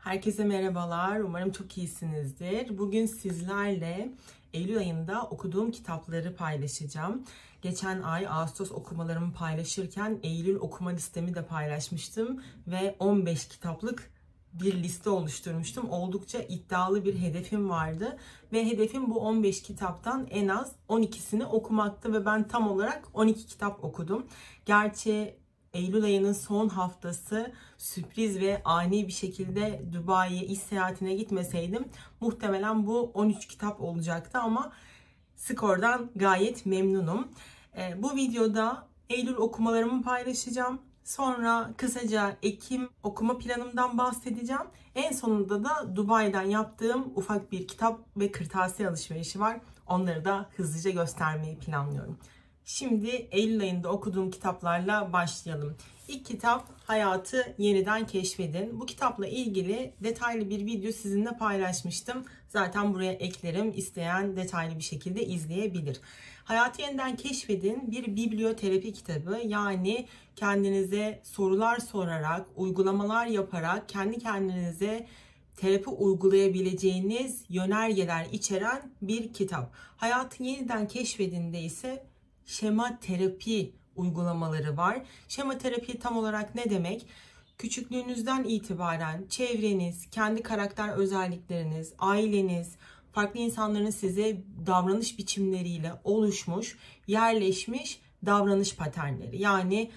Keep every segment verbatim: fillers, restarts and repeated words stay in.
Herkese merhabalar. Umarım çok iyisinizdir. Bugün sizlerle Eylül ayında okuduğum kitapları paylaşacağım. Geçen ay Ağustos okumalarımı paylaşırken Eylül okuma listemi de paylaşmıştım ve on beş kitaplık bir liste oluşturmuştum. Oldukça iddialı bir hedefim vardı ve hedefim bu on beş kitaptan en az on ikisini okumaktı ve ben tam olarak on iki kitap okudum. Gerçi Eylül ayının son haftası sürpriz ve ani bir şekilde Dubai'ye iş seyahatine gitmeseydim muhtemelen bu on üç kitap olacaktı ama skordan gayet memnunum. E, bu videoda Eylül okumalarımı paylaşacağım. Sonra kısaca Ekim okuma planımdan bahsedeceğim. En sonunda da Dubai'den yaptığım ufak bir kitap ve kırtasiye alışverişi var. Onları da hızlıca göstermeyi planlıyorum. Şimdi Eylül ayında okuduğum kitaplarla başlayalım. İlk kitap Hayatı Yeniden Keşfedin. Bu kitapla ilgili detaylı bir video sizinle paylaşmıştım. Zaten buraya eklerim. İsteyen detaylı bir şekilde izleyebilir. Hayatı Yeniden Keşfedin bir biblioterapi kitabı. Yani kendinize sorular sorarak, uygulamalar yaparak kendi kendinize terapi uygulayabileceğiniz yönergeler içeren bir kitap. Hayatı Yeniden Keşfedin'de ise şema terapi uygulamaları var. Şema terapi tam olarak ne demek? Küçüklüğünüzden itibaren çevreniz, kendi karakter özellikleriniz, aileniz, farklı insanların size davranış biçimleriyle oluşmuş, yerleşmiş davranış paternleri. Yani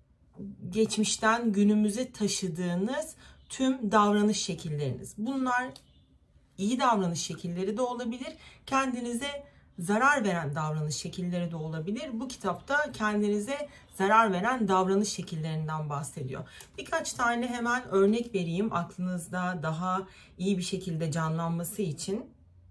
geçmişten günümüze taşıdığınız tüm davranış şekilleriniz. Bunlar iyi davranış şekilleri de olabilir. Kendinize zarar veren davranış şekilleri de olabilir. Bu kitapta kendinize zarar veren davranış şekillerinden bahsediyor. Birkaç tane hemen örnek vereyim aklınızda daha iyi bir şekilde canlanması için.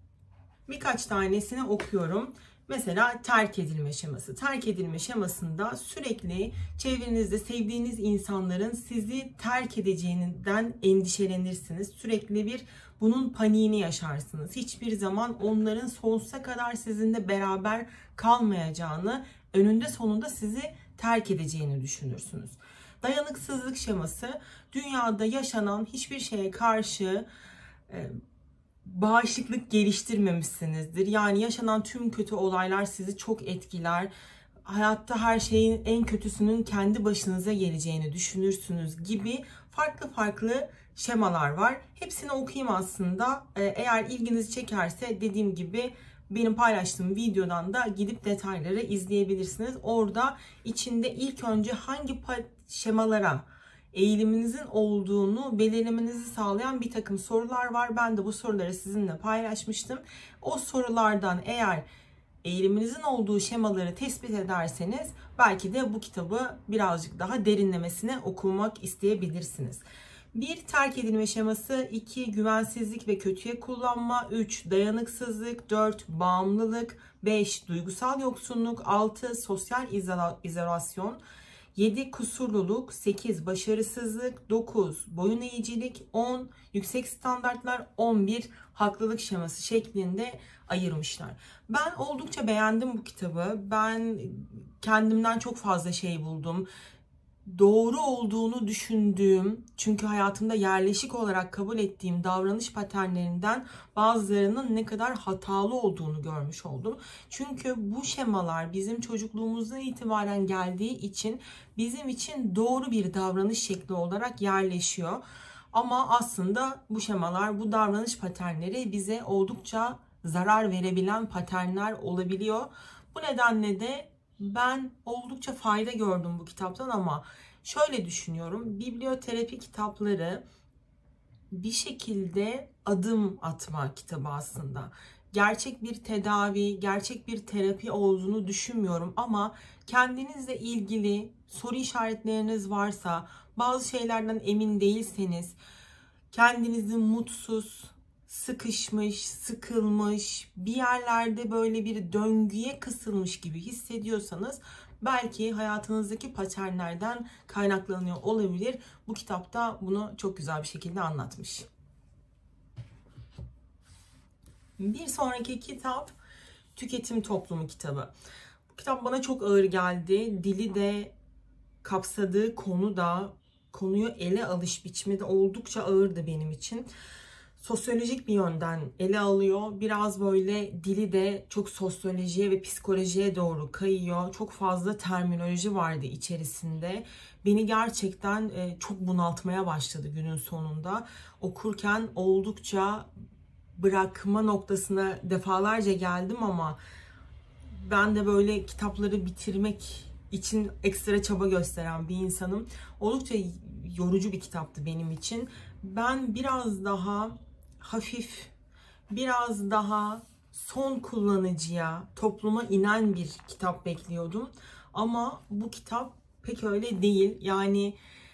Birkaç tanesini okuyorum. Mesela terk edilme şeması. Terk edilme şemasında sürekli çevrenizde sevdiğiniz insanların sizi terk edeceğinden endişelenirsiniz. Sürekli bir bunun paniğini yaşarsınız. Hiçbir zaman onların sonsuza kadar sizinle beraber kalmayacağını, önünde sonunda sizi terk edeceğini düşünürsünüz. Dayanıksızlık şeması, dünyada yaşanan hiçbir şeye karşı e, bağışıklık geliştirmemişsinizdir. Yani yaşanan tüm kötü olaylar sizi çok etkiler. Hayatta her şeyin en kötüsünün kendi başınıza geleceğini düşünürsünüz gibi farklı farklı şemalar var. Hepsini okuyayım aslında. Eğer ilginizi çekerse dediğim gibi benim paylaştığım videodan da gidip detayları izleyebilirsiniz. Orada içinde ilk önce hangi şemalara eğiliminizin olduğunu belirlemenizi sağlayan bir takım sorular var. Ben de bu soruları sizinle paylaşmıştım. O sorulardan eğer eğiliminizin olduğu şemaları tespit ederseniz belki de bu kitabı birazcık daha derinlemesine okumak isteyebilirsiniz. bir Terk edilme şeması, iki Güvensizlik ve kötüye kullanma, üç Dayanıksızlık, dört Bağımlılık, beş Duygusal yoksunluk, altı Sosyal izolasyon, yedi Kusurluluk, sekiz Başarısızlık, dokuz Boyun eğicilik, on Yüksek standartlar, on bir Haklılık şeması şeklinde ayırmışlar. Ben oldukça beğendim bu kitabı. Ben kendimden çok fazla şey buldum. Doğru olduğunu düşündüğüm, çünkü hayatımda yerleşik olarak kabul ettiğim davranış paternlerinden bazılarının ne kadar hatalı olduğunu görmüş oldum. Çünkü bu şemalar bizim çocukluğumuzdan itibaren geldiği için bizim için doğru bir davranış şekli olarak yerleşiyor. Ama aslında bu şemalar, bu davranış paternleri bize oldukça zarar verebilen paternler olabiliyor. Bu nedenle de ben oldukça fayda gördüm bu kitaptan ama şöyle düşünüyorum. Biblioterapi kitapları bir şekilde adım atma kitabı aslında. Gerçek bir tedavi, gerçek bir terapi olduğunu düşünmüyorum ama kendinizle ilgili soru işaretleriniz varsa, bazı şeylerden emin değilseniz, kendinizi mutsuz, sıkışmış, sıkılmış, bir yerlerde böyle bir döngüye kısılmış gibi hissediyorsanız belki hayatınızdaki paternlerden kaynaklanıyor olabilir. Bu kitapta bunu çok güzel bir şekilde anlatmış. Bir sonraki kitap Tüketim Toplumu kitabı. Bu kitap bana çok ağır geldi. Dili de, kapsadığı konu da, konuyu ele alış biçimi de oldukça ağırdı benim için. Sosyolojik bir yönden ele alıyor. Biraz böyle dili de çok sosyolojiye ve psikolojiye doğru kayıyor. Çok fazla terminoloji vardı içerisinde. Beni gerçekten çok bunaltmaya başladı günün sonunda. Okurken oldukça bırakma noktasına defalarca geldim ama ben de böyle kitapları bitirmek için ekstra çaba gösteren bir insanım. Oldukça yorucu bir kitaptı benim için. Ben biraz daha hafif, biraz daha son kullanıcıya, topluma inen bir kitap bekliyordum. Ama bu kitap pek öyle değil. Yani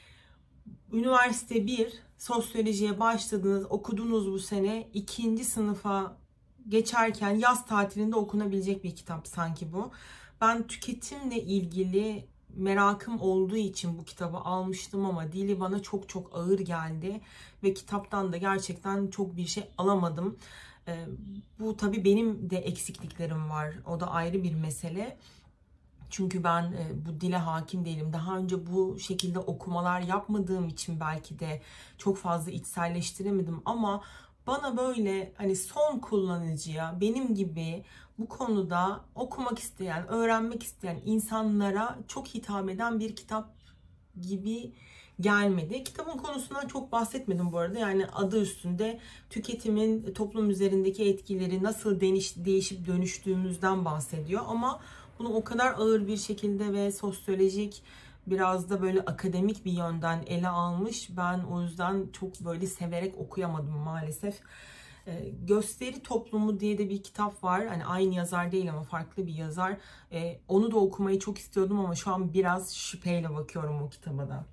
üniversite bir, sosyolojiye başladınız, okudunuz bu sene, ikinci sınıfa geçerken yaz tatilinde okunabilecek bir kitap sanki bu. Ben tüketimle ilgili merakım olduğu için bu kitabı almıştım ama dili bana çok çok ağır geldi ve kitaptan da gerçekten çok bir şey alamadım. Ee, bu tabii benim de eksikliklerim var. O da ayrı bir mesele. Çünkü ben e, bu dile hakim değilim. Daha önce bu şekilde okumalar yapmadığım için belki de çok fazla içselleştiremedim ama bana böyle hani son kullanıcıya, benim gibi bu konuda okumak isteyen, öğrenmek isteyen insanlara çok hitap eden bir kitap gibi gelmedi. Kitabın konusundan çok bahsetmedim bu arada. Yani adı üstünde tüketimin toplum üzerindeki etkileri, nasıl değiş, değişip dönüştüğümüzden bahsediyor. Ama bunu o kadar ağır bir şekilde ve sosyolojik, biraz da böyle akademik bir yönden ele almış. Ben o yüzden çok böyle severek okuyamadım maalesef. Ee, Gösteri Toplumu diye de bir kitap var. Hani aynı yazar değil ama farklı bir yazar. Ee, onu da okumayı çok istiyordum ama şu an biraz şüpheyle bakıyorum o kitaba da.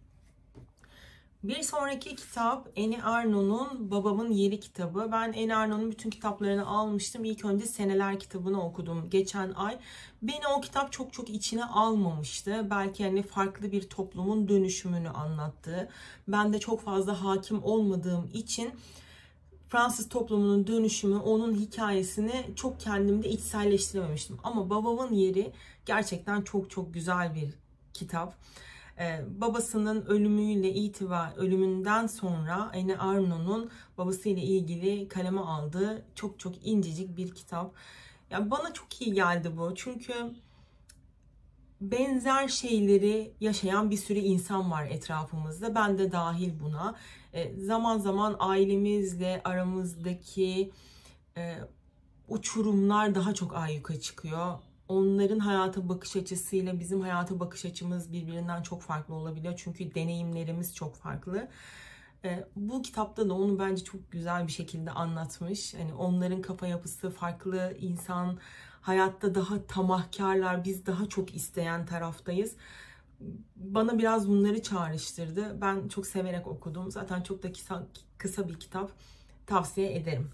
Bir sonraki kitap Annie Ernaux'un Babamın Yeri kitabı. Ben Annie Ernaux'un bütün kitaplarını almıştım. İlk önce Seneler kitabını okudum geçen ay. Beni o kitap çok çok içine almamıştı. Belki hani farklı bir toplumun dönüşümünü anlattığı. Ben de çok fazla hakim olmadığım için Fransız toplumunun dönüşümü, onun hikayesini çok kendimde içselleştirememiştim. Ama Babamın Yeri gerçekten çok çok güzel bir kitap. Ee, babasının ölümüyle itibar, ölümünden sonra Annie Ernaux'un babasıyla ilgili kaleme aldığı çok çok incecik bir kitap. Yani bana çok iyi geldi bu. Çünkü benzer şeyleri yaşayan bir sürü insan var etrafımızda. Ben de dahil buna. Ee, zaman zaman ailemizle aramızdaki e, uçurumlar daha çok ayyuka çıkıyor. Onların hayata bakış açısıyla bizim hayata bakış açımız birbirinden çok farklı olabiliyor. Çünkü deneyimlerimiz çok farklı. Ee, bu kitapta da onu bence çok güzel bir şekilde anlatmış. Hani onların kafa yapısı farklı, insan hayatta daha tamahkarlar, biz daha çok isteyen taraftayız. Bana biraz bunları çağrıştırdı. Ben çok severek okudum. Zaten çok da kısa, kısa bir kitap. Tavsiye ederim.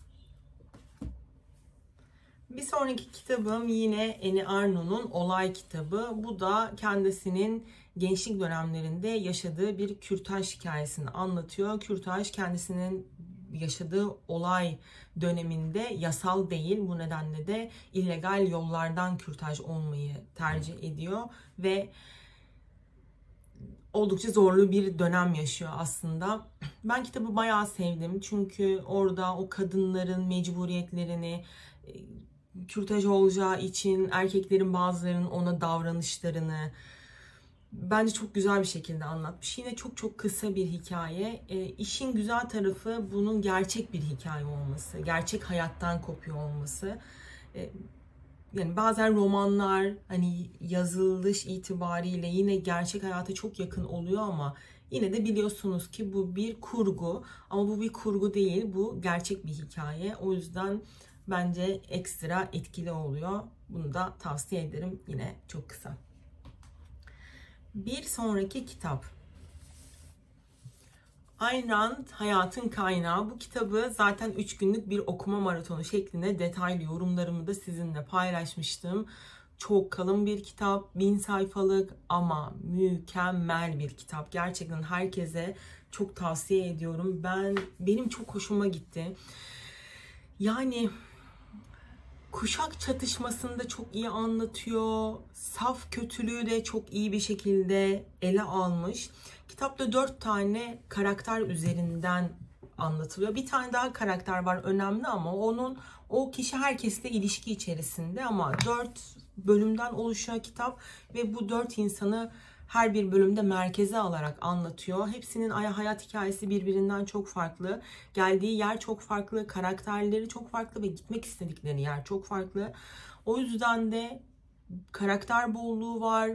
Bir sonraki kitabım yine Annie Ernaux'un Olay kitabı. Bu da kendisinin gençlik dönemlerinde yaşadığı bir kürtaj hikayesini anlatıyor. Kürtaj kendisinin yaşadığı olay döneminde yasal değil. Bu nedenle de illegal yollardan kürtaj olmayı tercih ediyor ve oldukça zorlu bir dönem yaşıyor aslında. Ben kitabı bayağı sevdim. Çünkü orada o kadınların mecburiyetlerini, kürtaj olacağı için erkeklerin bazılarının ona davranışlarını bence çok güzel bir şekilde anlatmış. Yine çok çok kısa bir hikaye. E, işin güzel tarafı bunun gerçek bir hikaye olması, gerçek hayattan kopuyor olması. E, yani bazen romanlar hani yazılış itibariyle yine gerçek hayata çok yakın oluyor ama yine de biliyorsunuz ki bu bir kurgu. Ama bu bir kurgu değil, bu gerçek bir hikaye. O yüzden bence ekstra etkili oluyor. Bunu da tavsiye ederim. Yine çok kısa. Bir sonraki kitap. Ayn Rand, Hayatın Kaynağı. Bu kitabı zaten üç günlük bir okuma maratonu şeklinde detaylı yorumlarımı da sizinle paylaşmıştım. Çok kalın bir kitap, bin sayfalık ama mükemmel bir kitap. Gerçekten herkese çok tavsiye ediyorum. Ben benim çok hoşuma gitti. Yani kuşak çatışmasını da çok iyi anlatıyor. Saf kötülüğü de çok iyi bir şekilde ele almış. Kitapta dört tane karakter üzerinden anlatılıyor. Bir tane daha karakter var önemli ama onun o kişi herkesle ilişki içerisinde, ama dört bölümden oluşuyor kitap ve bu dört insanı her bir bölümde merkeze alarak anlatıyor. Hepsinin hayat hikayesi birbirinden çok farklı. Geldiği yer çok farklı, karakterleri çok farklı ve gitmek istedikleri yer çok farklı. O yüzden de karakter bolluğu var.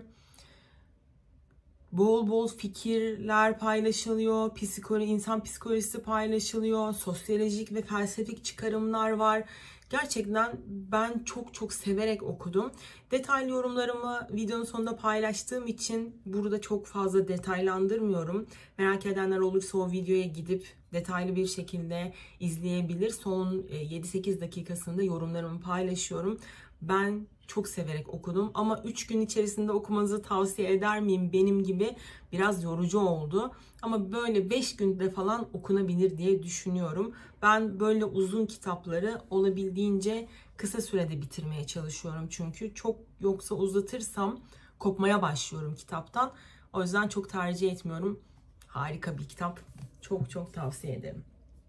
Bol bol fikirler paylaşılıyor, psikoloji, insan psikolojisi paylaşılıyor, sosyolojik ve felsefik çıkarımlar var. Gerçekten ben çok çok severek okudum. Detaylı yorumlarımı videonun sonunda paylaştığım için burada çok fazla detaylandırmıyorum. Merak edenler olursa o videoya gidip detaylı bir şekilde izleyebilir. Son yedi sekiz dakikasında yorumlarımı paylaşıyorum. Ben çok severek okudum ama üç gün içerisinde okumanızı tavsiye eder miyim? Benim gibi biraz yorucu oldu. Ama böyle beş günde falan okunabilir diye düşünüyorum. Ben böyle uzun kitapları olabildiğince kısa sürede bitirmeye çalışıyorum. Çünkü çok yoksa uzatırsam kopmaya başlıyorum kitaptan. O yüzden çok tercih etmiyorum. Harika bir kitap. Çok çok tavsiye ederim.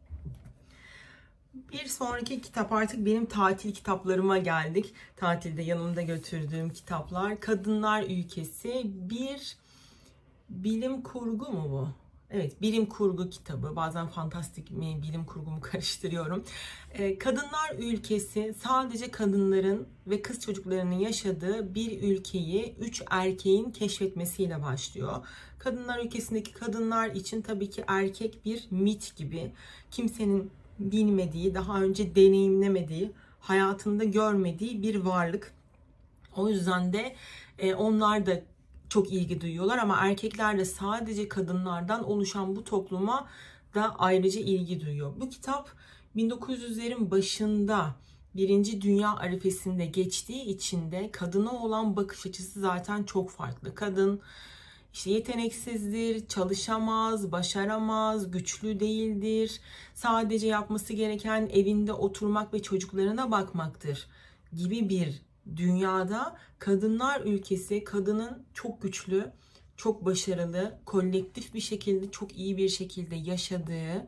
Bir sonraki kitap artık benim tatil kitaplarıma geldik. Tatilde yanımda götürdüğüm kitaplar. Kadınlar Ülkesi. Bir bilim kurgu mu bu? Evet, bilim kurgu kitabı. Bazen fantastik mi, bilim kurgu mu karıştırıyorum. Kadınlar Ülkesi sadece kadınların ve kız çocuklarının yaşadığı bir ülkeyi üç erkeğin keşfetmesiyle başlıyor. Kadınlar Ülkesi'ndeki kadınlar için tabii ki erkek bir mit gibi. Kimsenin bilmediği, daha önce deneyimlemediği, hayatında görmediği bir varlık. O yüzden de e, onlar da çok ilgi duyuyorlar ama erkekler de sadece kadınlardan oluşan bu topluma da ayrıca ilgi duyuyor. Bu kitap bin dokuz yüzlerin başında Birinci Dünya arifesinde geçtiği için de kadına olan bakış açısı zaten çok farklı. Kadın İşte yeteneksizdir, çalışamaz, başaramaz, güçlü değildir. Sadece yapması gereken evinde oturmak ve çocuklarına bakmaktır gibi bir dünyada Kadınlar Ülkesi kadının çok güçlü, çok başarılı, kolektif bir şekilde çok iyi bir şekilde yaşadığı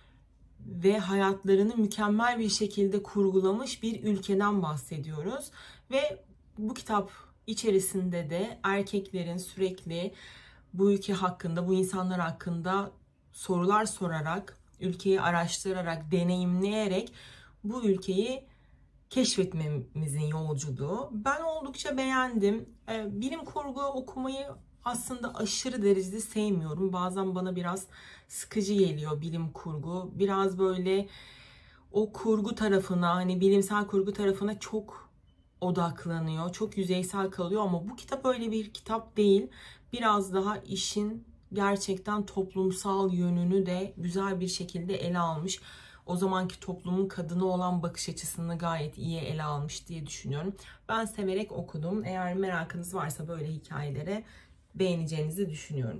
ve hayatlarını mükemmel bir şekilde kurgulamış bir ülkeden bahsediyoruz. Ve bu kitap İçerisinde de erkeklerin sürekli bu ülke hakkında, bu insanlar hakkında sorular sorarak, ülkeyi araştırarak, deneyimleyerek bu ülkeyi keşfetmemizin yolculuğu. Ben oldukça beğendim. Bilim kurgu okumayı aslında aşırı derecede sevmiyorum. Bazen bana biraz sıkıcı geliyor bilim kurgu. Biraz böyle o kurgu tarafına, hani bilimsel kurgu tarafına çok odaklanıyor. Çok yüzeysel kalıyor ama bu kitap öyle bir kitap değil. Biraz daha işin gerçekten toplumsal yönünü de güzel bir şekilde ele almış. O zamanki toplumun kadına olan bakış açısını gayet iyi ele almış diye düşünüyorum. Ben severek okudum. Eğer merakınız varsa böyle hikayelere beğeneceğinizi düşünüyorum.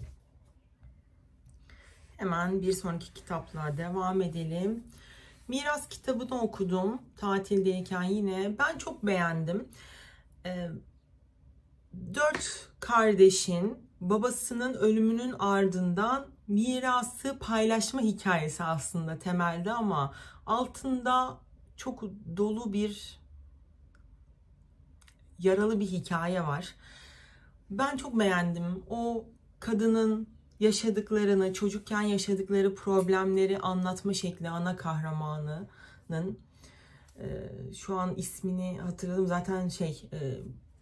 Hemen bir sonraki kitapla devam edelim. Miras kitabını okudum tatildeyken yine. Ben çok beğendim. Ee, dört kardeşin babasının ölümünün ardından mirası paylaşma hikayesi aslında temelde ama altında çok dolu bir yaralı bir hikaye var. Ben çok beğendim. O kadının yaşadıklarını, çocukken yaşadıkları problemleri anlatma şekli ana kahramanının. Ee, şu an ismini hatırladım. Zaten şey e,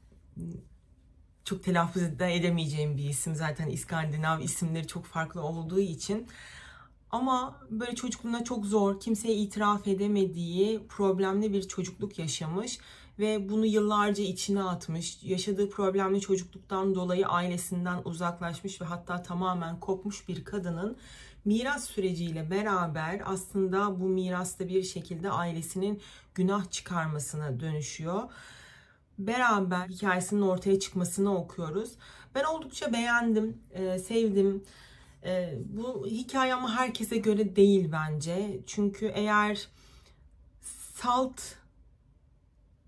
çok telaffuz de edemeyeceğim bir isim. Zaten İskandinav isimleri çok farklı olduğu için. Ama böyle çocukluğuna çok zor, kimseye itiraf edemediği problemli bir çocukluk yaşamış ve bunu yıllarca içine atmış. Yaşadığı problemli çocukluktan dolayı ailesinden uzaklaşmış ve hatta tamamen kopmuş bir kadının miras süreciyle beraber aslında bu mirasta bir şekilde ailesinin günah çıkarmasına dönüşüyor. Beraber hikayesinin ortaya çıkmasını okuyoruz. Ben oldukça beğendim, sevdim. Bu hikaye ama herkese göre değil bence. Çünkü eğer salt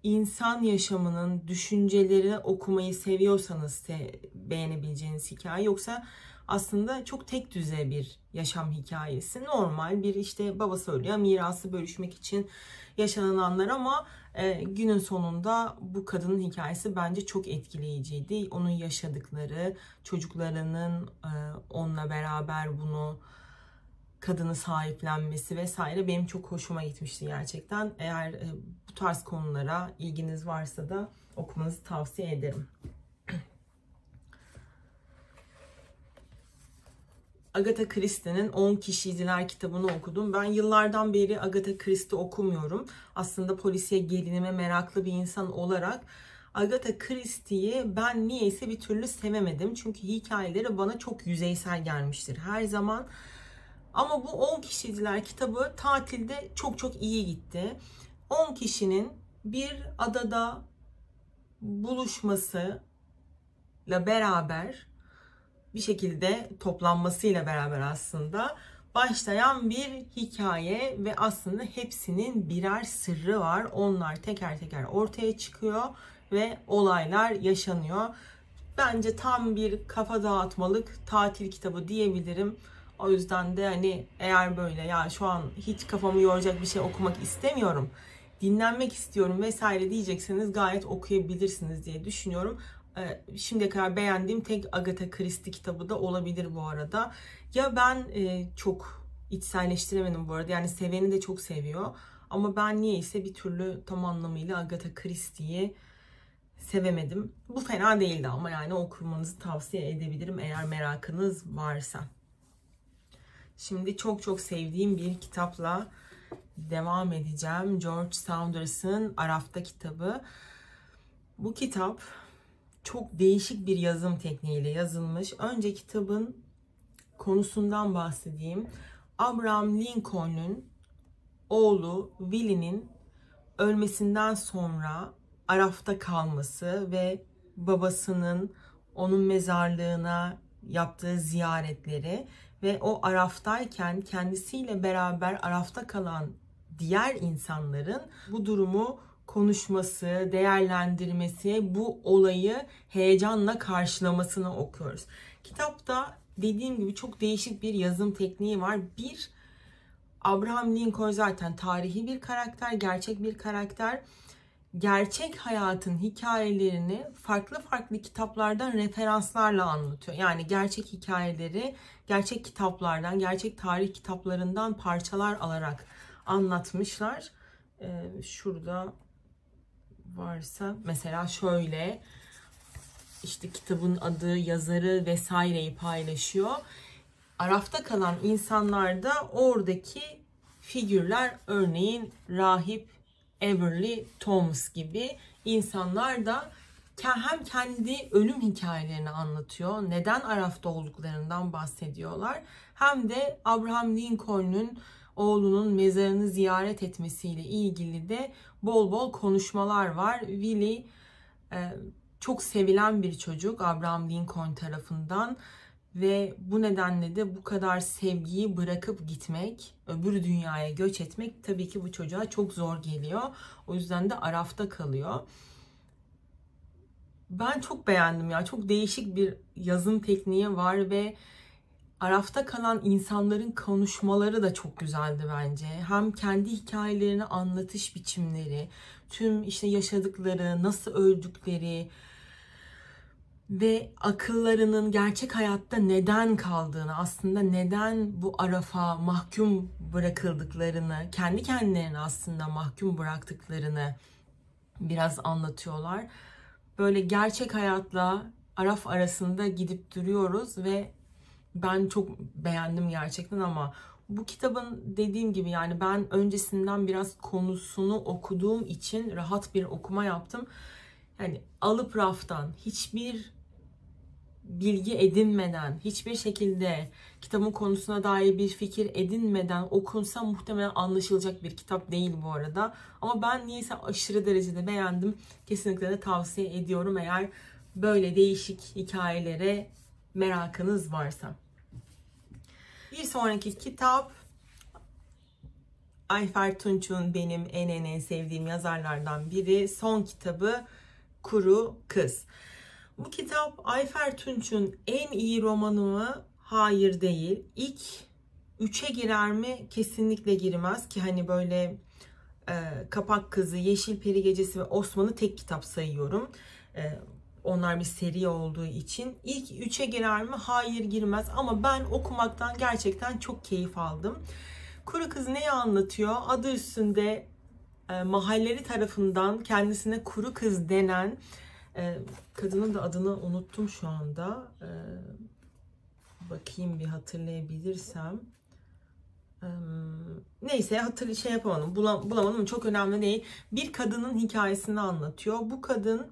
insan yaşamının düşünceleri okumayı seviyorsanız beğenebileceğiniz hikaye. Yoksa aslında çok tek düze bir yaşam hikayesi. Normal bir işte babası ölüyor, mirası bölüşmek için yaşananlar ama e, günün sonunda bu kadının hikayesi bence çok etkileyiciydi. Onun yaşadıkları, çocuklarının e, onunla beraber bunu kadını sahiplenmesi vesaire benim çok hoşuma gitmişti gerçekten. Eğer e, bu tarz konulara ilginiz varsa da okumanızı tavsiye ederim. Agatha Christie'nin on Kişiydiler kitabını okudum. Ben yıllardan beri Agatha Christie okumuyorum. Aslında polisiye gerilime meraklı bir insan olarak Agatha Christie'yi ben niyeyse bir türlü sevemedim. Çünkü hikayeleri bana çok yüzeysel gelmiştir her zaman. Ama bu on Kişiydiler kitabı tatilde çok çok iyi gitti. on kişinin bir adada buluşmasıyla beraber bir şekilde toplanmasıyla beraber aslında başlayan bir hikaye ve aslında hepsinin birer sırrı var. Onlar teker teker ortaya çıkıyor ve olaylar yaşanıyor. Bence tam bir kafa dağıtmalık tatil kitabı diyebilirim. O yüzden de hani eğer böyle ya şu an hiç kafamı yoracak bir şey okumak istemiyorum, dinlenmek istiyorum vesaire diyecekseniz gayet okuyabilirsiniz diye düşünüyorum. Şimdiye kadar beğendiğim tek Agatha Christie kitabı da olabilir bu arada. Ya ben e, çok içselleştiremedim bu arada. Yani seveni de çok seviyor. Ama ben niyeyse bir türlü tam anlamıyla Agatha Christie'yi sevemedim. Bu fena değildi ama yani okumanızı tavsiye edebilirim eğer merakınız varsa. Şimdi çok çok sevdiğim bir kitapla devam edeceğim. George Saunders'ın Arafta kitabı. Bu kitap çok değişik bir yazım tekniğiyle yazılmış. Önce kitabın konusundan bahsedeyim. Abraham Lincoln'un oğlu Willie'nin ölmesinden sonra Araf'ta kalması ve babasının onun mezarlığına yaptığı ziyaretleri ve o Araf'tayken kendisiyle beraber Araf'ta kalan diğer insanların bu durumu konuşması, değerlendirmesi, bu olayı heyecanla karşılamasını okuyoruz. Kitapta dediğim gibi çok değişik bir yazım tekniği var. Bir, Abraham Lincoln zaten tarihi bir karakter, gerçek bir karakter. Gerçek hayatın hikayelerini farklı farklı kitaplardan referanslarla anlatıyor. Yani gerçek hikayeleri gerçek kitaplardan, gerçek tarih kitaplarından parçalar alarak anlatmışlar. Ee, şurada varsa mesela şöyle işte kitabın adı, yazarı vesaireyi paylaşıyor. Arafta kalan insanlar da oradaki figürler, örneğin rahip Everly Thomas gibi insanlar da hem kendi ölüm hikayelerini anlatıyor, neden Araf'ta olduklarından bahsediyorlar, hem de Abraham Lincoln'un oğlunun mezarını ziyaret etmesiyle ilgili de bol bol konuşmalar var. Willie e, çok sevilen bir çocuk Abraham Lincoln tarafından ve bu nedenle de bu kadar sevgiyi bırakıp gitmek, öbür dünyaya göç etmek tabii ki bu çocuğa çok zor geliyor. O yüzden de Araf'ta kalıyor. Ben çok beğendim ya. Çok değişik bir yazım tekniği var ve Araf'ta kalan insanların konuşmaları da çok güzeldi bence. Hem kendi hikayelerini anlatış biçimleri, tüm işte yaşadıkları, nasıl öldükleri ve akıllarının gerçek hayatta neden kaldığını, aslında neden bu Araf'a mahkum bırakıldıklarını, kendi kendilerini aslında mahkum bıraktıklarını biraz anlatıyorlar. Böyle gerçek hayatla Araf arasında gidip duruyoruz ve ben çok beğendim gerçekten. Ama bu kitabın dediğim gibi yani ben öncesinden biraz konusunu okuduğum için rahat bir okuma yaptım. Yani alıp raftan hiçbir bilgi edinmeden, hiçbir şekilde kitabın konusuna dair bir fikir edinmeden okunsa muhtemelen anlaşılacak bir kitap değil bu arada. Ama ben niyeyse aşırı derecede beğendim. Kesinlikle de tavsiye ediyorum eğer böyle değişik hikayelere merakınız varsa. Bir sonraki kitap Ayfer Tunç'un benim en en en sevdiğim yazarlardan biri. Son kitabı Kuru Kız. Bu kitap Ayfer Tunç'un en iyi romanı mı? Hayır değil. İlk üçe girer mi? Kesinlikle girmez ki hani böyle e, Kapak Kızı, Yeşil Peri Gecesi ve Osman'ı tek kitap sayıyorum. E, onlar bir seri olduğu için. İlk üçe girer mi? Hayır girmez ama ben okumaktan gerçekten çok keyif aldım. Kuru Kız neyi anlatıyor? Adı üstünde e, mahalleri tarafından kendisine Kuru Kız denen e, kadının da adını unuttum şu anda. E, bakayım bir hatırlayabilirsem. E, neyse hatır şey yapamadım, bulam, bulamadım. Çok önemli değil. Bir kadının hikayesini anlatıyor. Bu kadın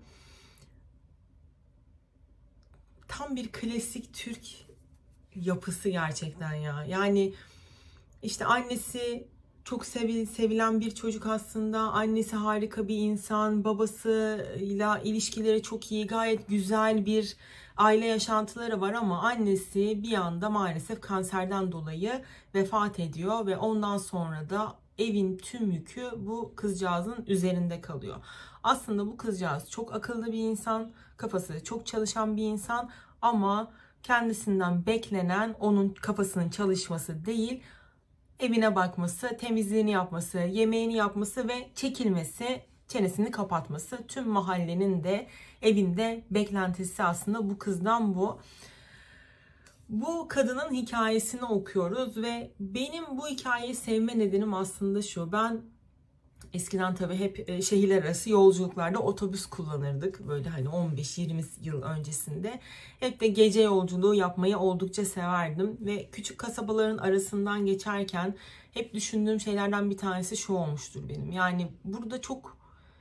tam bir klasik Türk yapısı gerçekten ya. Yani İşte annesi çok sevil, sevilen bir çocuk aslında. Annesi harika bir insan. Babasıyla ilişkileri çok iyi. Gayet güzel bir aile yaşantıları var ama annesi bir anda maalesef kanserden dolayı vefat ediyor ve ondan sonra da evin tüm yükü bu kızcağızın üzerinde kalıyor. Aslında bu kızcağız çok akıllı bir insan, kafası çok çalışan bir insan ama kendisinden beklenen onun kafasının çalışması değil, evine bakması, temizliğini yapması, yemeğini yapması ve çekilmesi, çenesini kapatması. Tüm mahallenin de evinde beklentisi aslında bu kızdan bu. Bu kadının hikayesini okuyoruz ve benim bu hikayeyi sevme nedenim aslında şu. Ben eskiden tabii hep şehirler arası yolculuklarda otobüs kullanırdık. Böyle hani on beş yirmi yıl öncesinde. Hep de gece yolculuğu yapmayı oldukça severdim. Ve küçük kasabaların arasından geçerken hep düşündüğüm şeylerden bir tanesi şu olmuştur benim. Yani burada çok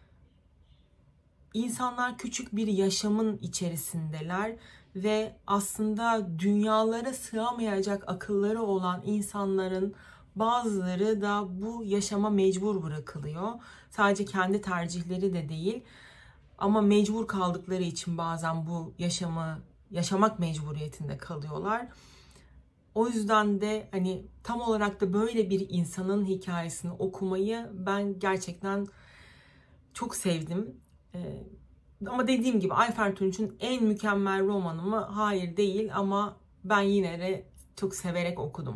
insanlar küçük bir yaşamın içerisindeler. Ve aslında dünyalara sığamayacak akılları olan insanların bazıları da bu yaşama mecbur bırakılıyor. Sadece kendi tercihleri de değil ama mecbur kaldıkları için bazen bu yaşamı yaşamak mecburiyetinde kalıyorlar. O yüzden de hani tam olarak da böyle bir insanın hikayesini okumayı ben gerçekten çok sevdim. Ee, Ama dediğim gibi Ayfer Tunç'un en mükemmel romanı mı? Hayır değil ama ben yine de çok severek okudum.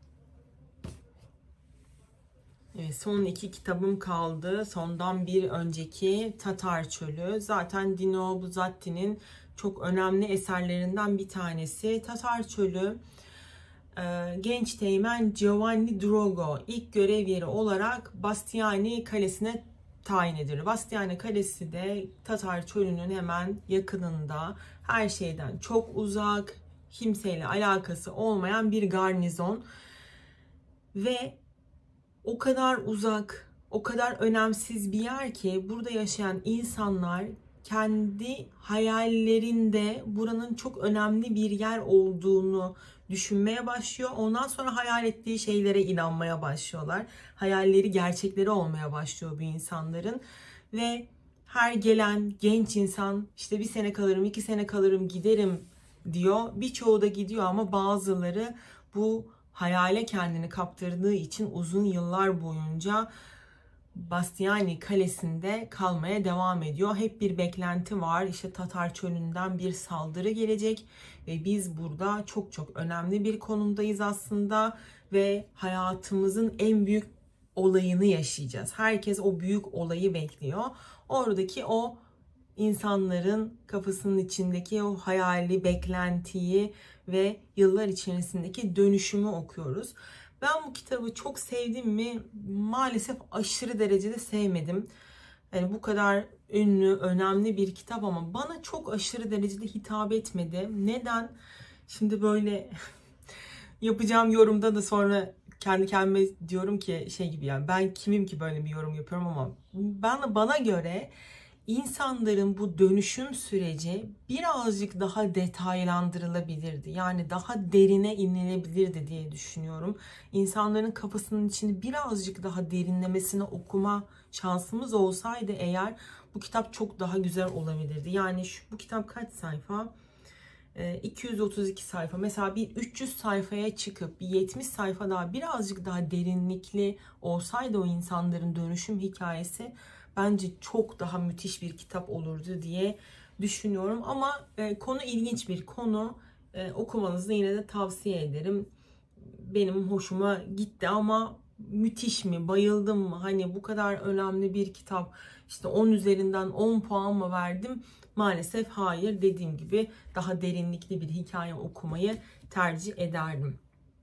Evet, son iki kitabım kaldı. Sondan bir önceki Tatar Çölü. Zaten Dino Buzzatti'nin çok önemli eserlerinden bir tanesi. Tatar Çölü, genç teğmen Giovanni Drogo ilk görev yeri olarak Bastiani Kalesi'ne tayin edilir. Bastiani Kalesi de Tatar Çölü'nün hemen yakınında, her şeyden çok uzak, kimseyle alakası olmayan bir garnizon ve o kadar uzak, o kadar önemsiz bir yer ki burada yaşayan insanlar kendi hayallerinde buranın çok önemli bir yer olduğunu düşünmeye başlıyor. Ondan sonra hayal ettiği şeylere inanmaya başlıyorlar. Hayalleri gerçekleri olmaya başlıyor bu insanların. Ve her gelen genç insan işte bir sene kalırım, iki sene kalırım, giderim diyor. Birçoğu da gidiyor ama bazıları bu hayale kendini kaptırdığı için uzun yıllar boyunca Bastiani Kalesi'nde kalmaya devam ediyor. Hep bir beklenti var. İşte Tatar Çölü'nden bir saldırı gelecek ve biz burada çok çok önemli bir konumdayız aslında ve hayatımızın en büyük olayını yaşayacağız. Herkes o büyük olayı bekliyor. Oradaki o insanların kafasının içindeki o hayali, beklentiyi ve yıllar içerisindeki dönüşümü okuyoruz. Ben bu kitabı çok sevdim mi? Maalesef aşırı derecede sevmedim. Yani bu kadar ünlü, önemli bir kitap ama bana çok aşırı derecede hitap etmedi. Neden? Şimdi böyle yapacağım yorumda da sonra kendi kendime diyorum ki şey gibi, yani ben kimim ki böyle bir yorum yapıyorum, ama ben, bana göre İnsanların bu dönüşüm süreci birazcık daha detaylandırılabilirdi. Yani daha derine inilebilirdi diye düşünüyorum. İnsanların kafasının içini birazcık daha derinlemesine okuma şansımız olsaydı eğer, bu kitap çok daha güzel olabilirdi. Yani şu, bu kitap kaç sayfa? iki yüz otuz iki sayfa. Mesela bir üç yüz sayfaya çıkıp bir yetmiş sayfa daha birazcık daha derinlikli olsaydı o insanların dönüşüm hikayesi bence çok daha müthiş bir kitap olurdu diye düşünüyorum. Ama e, konu ilginç bir konu. E, okumanızı yine de tavsiye ederim. Benim hoşuma gitti ama müthiş mi? Bayıldım mı? Hani bu kadar önemli bir kitap. İşte on üzerinden on puan mı verdim? Maalesef hayır. Dediğim gibi daha derinlikli bir hikaye okumayı tercih ederdim.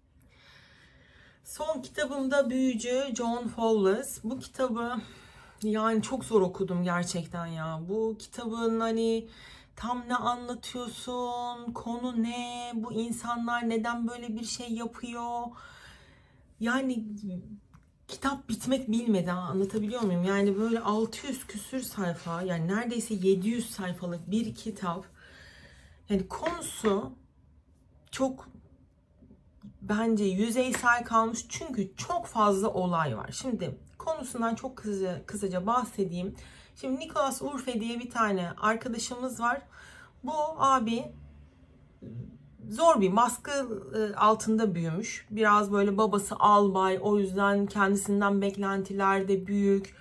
Son kitabım da Büyücü John Fowles. Bu kitabı yani çok zor okudum gerçekten ya. Bu kitabın hani tam ne anlatıyorsun, konu ne, bu insanlar neden böyle bir şey yapıyor? Yani kitap bitmek bilmedi, anlatabiliyor muyum? Yani böyle altı yüz küsür sayfa, yani neredeyse yedi yüz sayfalık bir kitap. Yani konusu çok bence yüzeysel kalmış çünkü çok fazla olay var. Şimdi konusundan çok kısaca, kısaca bahsedeyim. Şimdi Nicholas Urfe diye bir tane arkadaşımız var. Bu abi zor bir baskı altında büyümüş. Biraz böyle babası albay, o yüzden kendisinden beklentiler de büyük.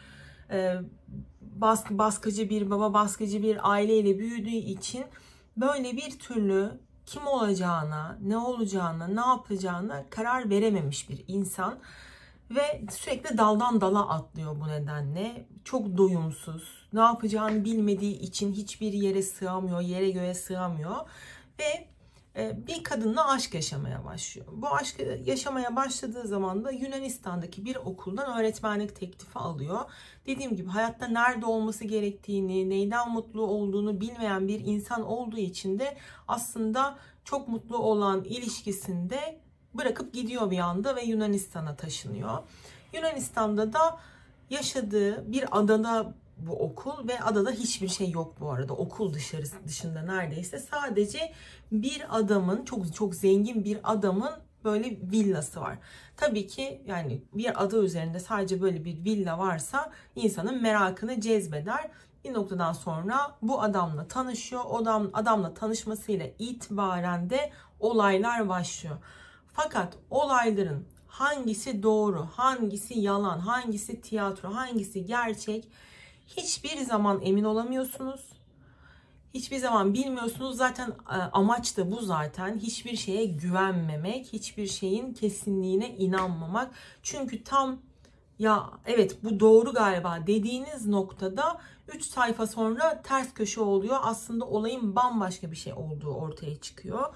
Baskı, baskıcı bir baba, baskıcı bir aileyle büyüdüğü için böyle bir türlü kim olacağına, ne olacağına, ne yapacağına karar verememiş bir insan. Ve sürekli daldan dala atlıyor bu nedenle. Çok doyumsuz. Ne yapacağını bilmediği için hiçbir yere sığamıyor, yere göğe sığamıyor. Ve bir kadınla aşk yaşamaya başlıyor. Bu aşk yaşamaya başladığı zaman da Yunanistan'daki bir okuldan öğretmenlik teklifi alıyor. Dediğim gibi hayatta nerede olması gerektiğini, neyden mutlu olduğunu bilmeyen bir insan olduğu için de aslında çok mutlu olan ilişkisinde bırakıp gidiyor bir anda ve Yunanistan'a taşınıyor. Yunanistan'da da yaşadığı bir adada bu okul ve adada hiçbir şey yok bu arada. Okul dışarısı dışında neredeyse sadece bir adamın, çok çok zengin bir adamın böyle villası var. Tabii ki yani bir ada üzerinde sadece böyle bir villa varsa insanın merakını cezbeder. Bir noktadan sonra bu adamla tanışıyor. O adam, adamla tanışmasıyla itibaren de olaylar başlıyor. Fakat olayların hangisi doğru, hangisi yalan, hangisi tiyatro, hangisi gerçek hiçbir zaman emin olamıyorsunuz. Hiçbir zaman bilmiyorsunuz. Zaten amaç da bu zaten. Hiçbir şeye güvenmemek, hiçbir şeyin kesinliğine inanmamak. Çünkü tam ya evet bu doğru galiba dediğiniz noktada üç sayfa sonra ters köşe oluyor. Aslında olayın bambaşka bir şey olduğu ortaya çıkıyor.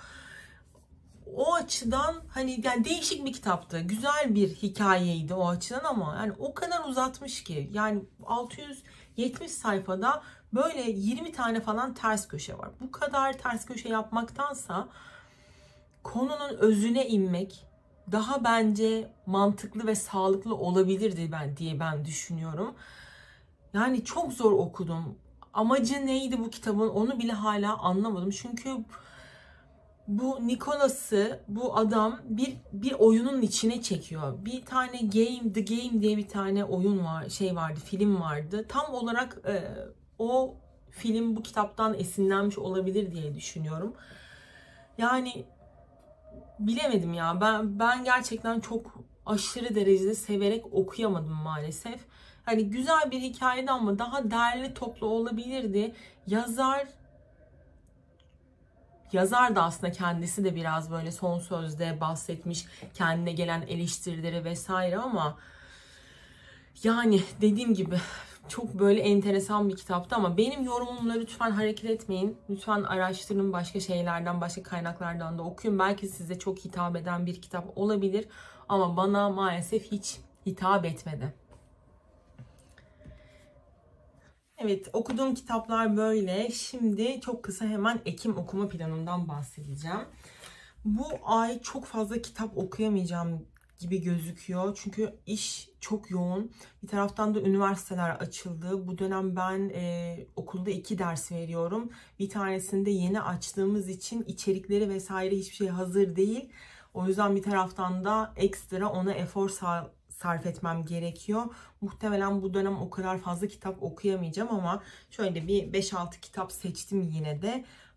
O açıdan hani yani değişik bir kitaptı. Güzel bir hikayeydi o açıdan ama yani o kadar uzatmış ki. Yani altı yüz yetmiş sayfada böyle yirmi tane falan ters köşe var. Bu kadar ters köşe yapmaktansa konunun özüne inmek daha bence mantıklı ve sağlıklı olabilirdi ben diye ben düşünüyorum. Yani çok zor okudum. Amacı neydi bu kitabın onu bile hala anlamadım. Çünkü bu Nicholas'ı bu adam bir bir oyunun içine çekiyor. Bir tane Game, The Game diye bir tane oyun var, şey vardı, film vardı. Tam olarak e, o film bu kitaptan esinlenmiş olabilir diye düşünüyorum. Yani bilemedim ya. Ben ben gerçekten çok aşırı derecede severek okuyamadım maalesef. Hani güzel bir hikayeydi ama daha derli toplu olabilirdi. Yazar Yazar da aslında kendisi de biraz böyle son sözde bahsetmiş kendine gelen eleştirileri vesaire ama yani dediğim gibi çok böyle enteresan bir kitaptı ama benim yorumumla lütfen hareket etmeyin. Lütfen araştırın, başka şeylerden, başka kaynaklardan da okuyun. Belki size çok hitap eden bir kitap olabilir ama bana maalesef hiç hitap etmedi. Evet, okuduğum kitaplar böyle. Şimdi çok kısa hemen Ekim okuma planımdan bahsedeceğim. Bu ay çok fazla kitap okuyamayacağım gibi gözüküyor. Çünkü iş çok yoğun. Bir taraftan da üniversiteler açıldı. Bu dönem ben e, okulda iki ders veriyorum. Bir tanesinde yeni açtığımız için içerikleri vesaire hiçbir şey hazır değil. O yüzden bir taraftan da ekstra ona efor sağ sarf etmem gerekiyor. Muhtemelen bu dönem o kadar fazla kitap okuyamayacağım ama şöyle bir beş altı kitap seçtim yine de.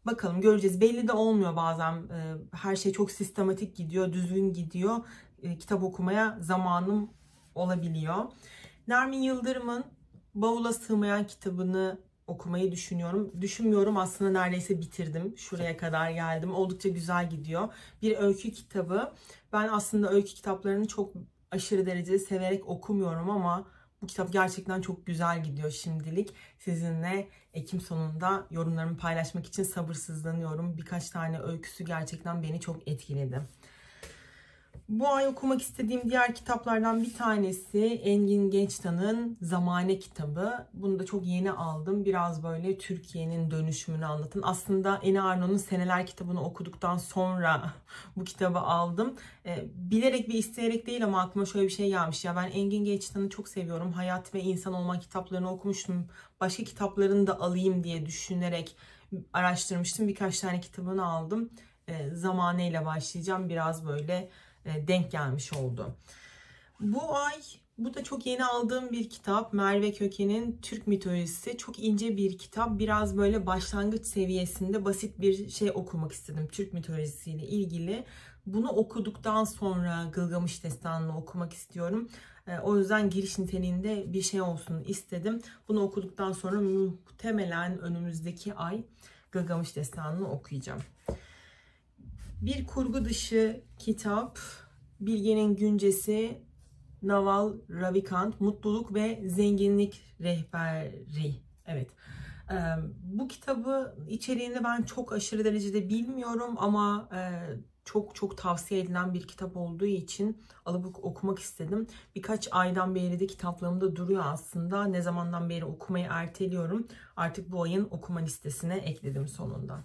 Bakalım, göreceğiz. Belli de olmuyor bazen. E, her şey çok sistematik gidiyor, düzgün gidiyor. E, kitap okumaya zamanım olabiliyor. Nermin Yıldırım'ın Bavula Sığmayan kitabını okumayı düşünüyorum. Düşünmüyorum, aslında neredeyse bitirdim. Şuraya kadar geldim. Oldukça güzel gidiyor. Bir öykü kitabı. Ben aslında öykü kitaplarını çok aşırı derecede severek okumuyorum ama bu kitap gerçekten çok güzel gidiyor şimdilik. Sizinle Ekim sonunda yorumlarımı paylaşmak için sabırsızlanıyorum. Birkaç tane öyküsü gerçekten beni çok etkiledi. Bu ay okumak istediğim diğer kitaplardan bir tanesi Engin Geçtan'ın Zamane kitabı. Bunu da çok yeni aldım. Biraz böyle Türkiye'nin dönüşümünü anlatın. Aslında Eni Arno'nun Seneler kitabını okuduktan sonra bu kitabı aldım. E, bilerek ve isteyerek değil ama aklıma şöyle bir şey gelmiş. Ya ben Engin Geçtan'ı çok seviyorum. Hayat ve İnsan Olma kitaplarını okumuştum. Başka kitaplarını da alayım diye düşünerek araştırmıştım. Birkaç tane kitabını aldım. E, Zamane ile başlayacağım. Biraz böyle denk gelmiş oldu. Bu ay, bu da çok yeni aldığım bir kitap. Merve Köken'in Türk Mitolojisi. Çok ince bir kitap. Biraz böyle başlangıç seviyesinde basit bir şey okumak istedim Türk mitolojisiyle ilgili. Bunu okuduktan sonra Gılgamış Destanı'nı okumak istiyorum. O yüzden giriş niteliğinde bir şey olsun istedim. Bunu okuduktan sonra muhtemelen önümüzdeki ay Gılgamış Destanı'nı okuyacağım. Bir kurgu dışı kitap, Bilge'nin Güncesi, Naval Ravikant, Mutluluk ve Zenginlik Rehberi. Evet. Bu kitabı içeriğini ben çok aşırı derecede bilmiyorum ama çok çok tavsiye edilen bir kitap olduğu için alıp okumak istedim. Birkaç aydan beri de kitaplığımda duruyor aslında. Ne zamandan beri okumayı erteliyorum. Artık bu ayın okuma listesine ekledim sonunda.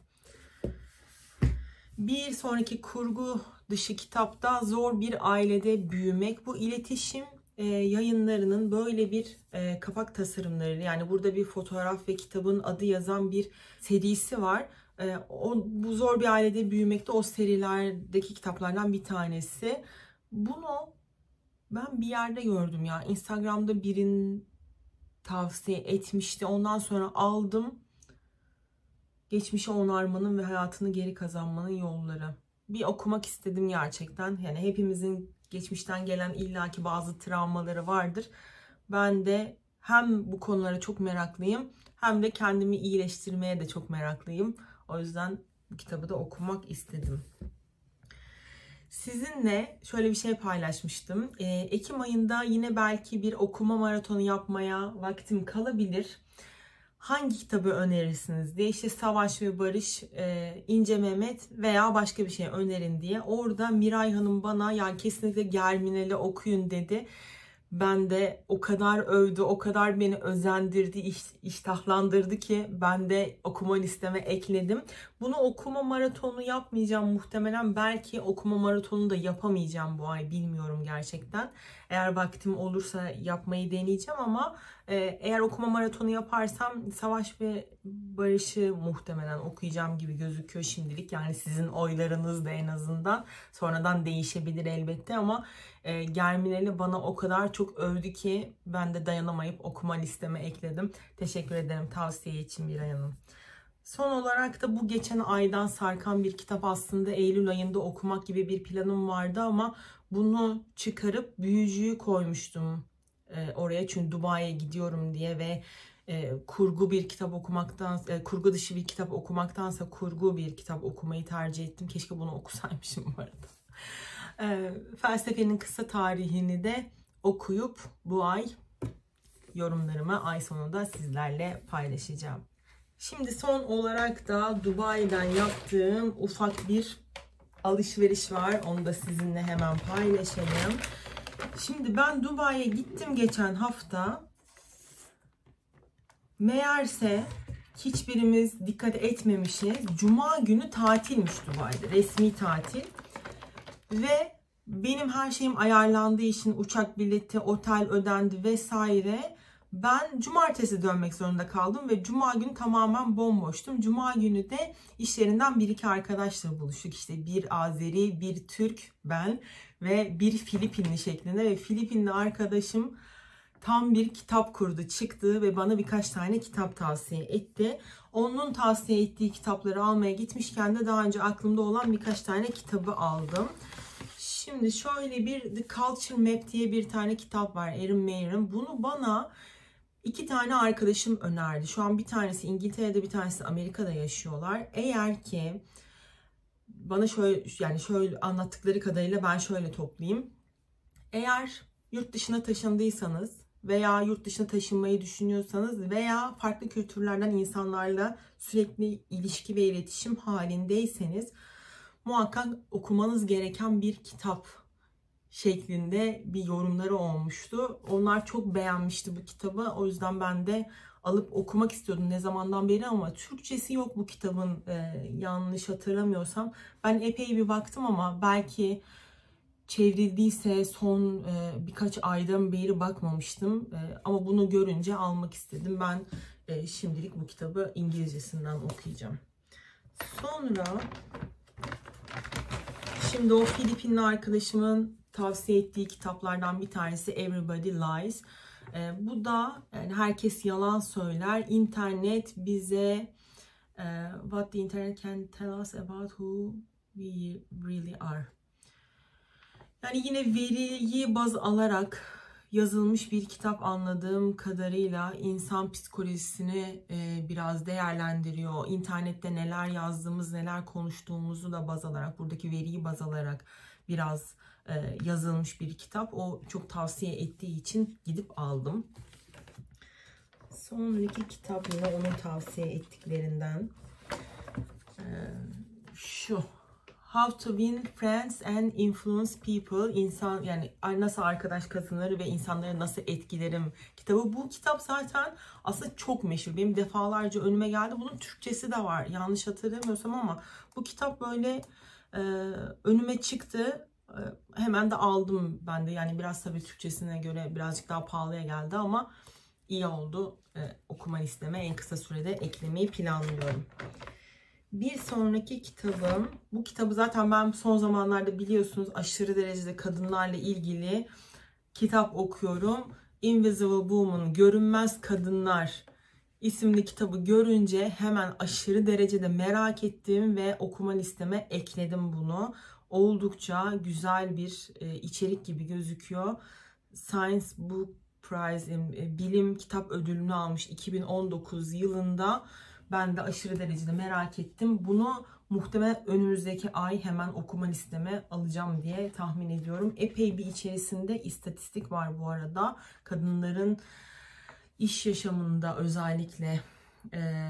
Bir sonraki kurgu dışı kitapta Zor Bir Ailede Büyümek. Bu iletişim e, yayınlarının böyle bir e, kapak tasarımları, yani burada bir fotoğraf ve kitabın adı yazan bir serisi var. E, o, bu Zor Bir Ailede Büyümek de o serilerdeki kitaplardan bir tanesi. Bunu ben bir yerde gördüm ya. Instagram'da birinin tavsiye etmişti. Ondan sonra aldım. Geçmişi onarmanın ve hayatını geri kazanmanın yolları. Bir okumak istedim gerçekten. Yani hepimizin geçmişten gelen illaki bazı travmaları vardır. Ben de hem bu konulara çok meraklıyım hem de kendimi iyileştirmeye de çok meraklıyım. O yüzden bu kitabı da okumak istedim. Sizinle şöyle bir şey paylaşmıştım. Ekim ayında yine belki bir okuma maratonu yapmaya vaktim kalabilir. Hangi kitabı önerirsiniz diye, işte Savaş ve Barış, e, İnce Mehmet veya başka bir şey önerin diye. Orada Miray Hanım bana yani kesinlikle Germinal'i okuyun dedi. Ben de o kadar övdü, o kadar beni özendirdi, iş, iştahlandırdı ki ben de okuma listeme ekledim. Bunu okuma maratonu yapmayacağım muhtemelen. Belki okuma maratonu da yapamayacağım bu ay, bilmiyorum gerçekten. Eğer vaktim olursa yapmayı deneyeceğim ama e, eğer okuma maratonu yaparsam Savaş ve Barış'ı muhtemelen okuyacağım gibi gözüküyor şimdilik. Yani sizin oylarınız da en azından sonradan değişebilir elbette ama e, Germinal'i bana o kadar çok övdü ki ben de dayanamayıp okuma listeme ekledim. Teşekkür ederim tavsiye için Miray Hanım. Son olarak da bu geçen aydan sarkan bir kitap, aslında Eylül ayında okumak gibi bir planım vardı ama bunu çıkarıp Büyücü'yü koymuştum e, oraya çünkü Dubai'ye gidiyorum diye ve e, kurgu bir kitap okumaktan, e, kurgu dışı bir kitap okumaktansa kurgu bir kitap okumayı tercih ettim. Keşke bunu okusaymışım bu arada. E, Felsefenin Kısa Tarihini de okuyup bu ay yorumlarımı ay sonunda sizlerle paylaşacağım. Şimdi son olarak da Dubai'den yaptığım ufak bir alışveriş var. Onu da sizinle hemen paylaşayım. Şimdi ben Dubai'ye gittim geçen hafta. Meğerse hiçbirimiz dikkat etmemişiz. Cuma günü tatilmiş Dubai'de. Resmi tatil. Ve benim her şeyim ayarlandığı için uçak bileti, otel ödendi vesaire. Ben cumartesi dönmek zorunda kaldım ve cuma günü tamamen bomboştum. Cuma günü de iş yerinden bir iki arkadaşla buluştuk. İşte bir Azeri, bir Türk, ben ve bir Filipinli şeklinde. Ve Filipinli arkadaşım tam bir kitap kurdu çıktı ve bana birkaç tane kitap tavsiye etti. Onun tavsiye ettiği kitapları almaya gitmişken de daha önce aklımda olan birkaç tane kitabı aldım. Şimdi şöyle bir The Culture Map diye bir tane kitap var, Erin Mayer'ın. Bunu bana iki tane arkadaşım önerdi. Şu an bir tanesi İngiltere'de, bir tanesi Amerika'da yaşıyorlar. Eğer ki bana şöyle, yani şöyle anlattıkları kadarıyla ben şöyle toplayayım. Eğer yurt dışına taşındıysanız veya yurt dışına taşınmayı düşünüyorsanız veya farklı kültürlerden insanlarla sürekli ilişki ve iletişim halindeyseniz muhakkak okumanız gereken bir kitap şeklinde bir yorumları olmuştu. Onlar çok beğenmişti bu kitabı. O yüzden ben de alıp okumak istiyordum ne zamandan beri ama Türkçesi yok bu kitabın, e, yanlış hatırlamıyorsam. Ben epey bir baktım ama belki çevrildiyse son e, birkaç aydan beri bakmamıştım. E, ama bunu görünce almak istedim. Ben e, şimdilik bu kitabı İngilizcesinden okuyacağım. Sonra şimdi o Filipinli arkadaşımın tavsiye ettiği kitaplardan bir tanesi Everybody Lies. E, bu da yani herkes yalan söyler. İnternet bize e, what the internet can tell us about who we really are. Yani yine veriyi baz alarak yazılmış bir kitap, anladığım kadarıyla insan psikolojisini e, biraz değerlendiriyor. İnternette neler yazdığımız, neler konuştuğumuzu da baz alarak, buradaki veriyi baz alarak biraz e, yazılmış bir kitap. O çok tavsiye ettiği için gidip aldım. Sonraki kitap yine onun tavsiye ettiklerinden. E, şu. How to Win Friends and Influence People. İnsan, yani nasıl arkadaş kazanır ve insanları nasıl etkilerim kitabı. Bu kitap zaten aslında çok meşhur. Benim defalarca önüme geldi. Bunun Türkçesi de var. Yanlış hatırlamıyorsam ama bu kitap böyle e, önüme çıktı. E, hemen de aldım ben de. Yani biraz tabii Türkçesine göre birazcık daha pahalıya geldi ama iyi oldu. E, okuma listeme en kısa sürede eklemeyi planlıyorum. Bir sonraki kitabım, bu kitabı zaten ben son zamanlarda biliyorsunuz aşırı derecede kadınlarla ilgili kitap okuyorum. Invisible Woman, Görünmez Kadınlar isimli kitabı görünce hemen aşırı derecede merak ettim ve okuma listeme ekledim bunu. Oldukça güzel bir e, içerik gibi gözüküyor. Science Book Prize, e, bilim kitap ödülünü almış iki bin on dokuz yılında. Ben de aşırı derecede merak ettim. Bunu muhtemelen önümüzdeki ay hemen okuma listeme alacağım diye tahmin ediyorum. Epey bir içerisinde istatistik var bu arada. Kadınların iş yaşamında özellikle e,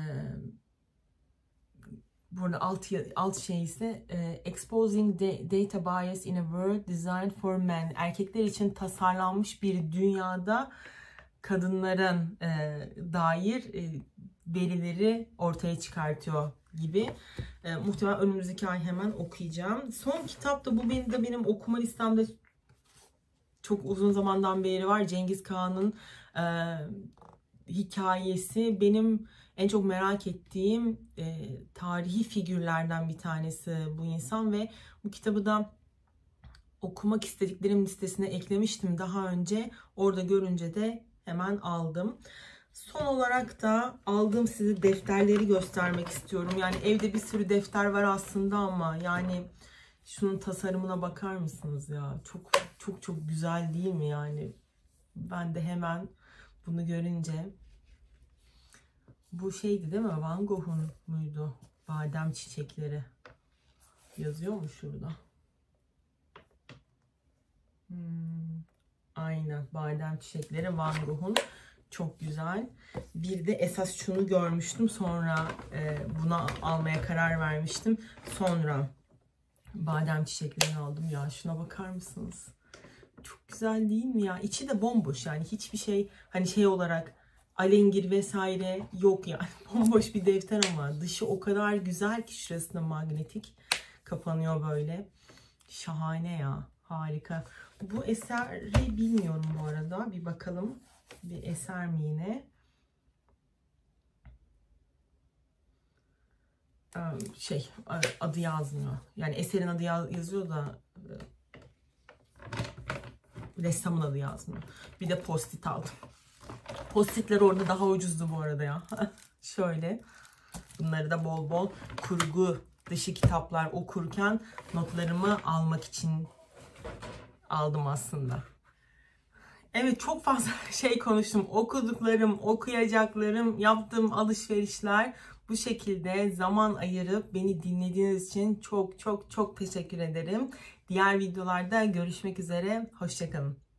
burada alt, alt şey ise e, Exposing the Data Bias in a World Designed for Men. Erkekler için tasarlanmış bir dünyada kadınların e, dair e, verileri ortaya çıkartıyor gibi. E, muhtemelen önümüzdeki ay hemen okuyacağım. Son kitap da bu, benim de benim okuma listemde çok uzun zamandan beri var. Cengiz Kağan'ın e, hikayesi. Benim en çok merak ettiğim e, tarihi figürlerden bir tanesi bu insan ve bu kitabı da okumak istediklerim listesine eklemiştim daha önce. Orada görünce de hemen aldım. Son olarak da aldığım size defterleri göstermek istiyorum. Yani evde bir sürü defter var aslında ama yani şunun tasarımına bakar mısınız ya? Çok çok çok güzel değil mi yani? Ben de hemen bunu görünce, bu şeydi değil mi? Van Gogh'un muydu? Badem çiçekleri. Yazıyor mu şurada? Hmm, aynen, badem çiçekleri Van Gogh'un. Çok güzel. Bir de esas şunu görmüştüm. Sonra e, buna almaya karar vermiştim. Sonra badem çiçeklerini aldım. Ya şuna bakar mısınız? Çok güzel değil mi ya? İçi de bomboş yani. Hiçbir şey hani şey olarak alengir vesaire yok yani. Bomboş bir defter ama dışı o kadar güzel ki şurasında magnetik. Kapanıyor böyle. Şahane ya. Harika. Bu eseri bilmiyorum bu arada. Bir bakalım. Bir eser mi yine? Şey, adı yazmıyor. Yani eserin adı yazıyor da Ressamın adı yazmıyor. Bir de post-it aldım. Post-itler orada daha ucuzdu bu arada ya. Şöyle. Bunları da bol bol kurgu dışı kitaplar okurken notlarımı almak için aldım aslında. Evet, çok fazla şey konuştum. Okuduklarım, okuyacaklarım, yaptığım alışverişler bu şekilde. Zaman ayırıp beni dinlediğiniz için çok çok çok teşekkür ederim. Diğer videolarda görüşmek üzere. Hoşça kalın.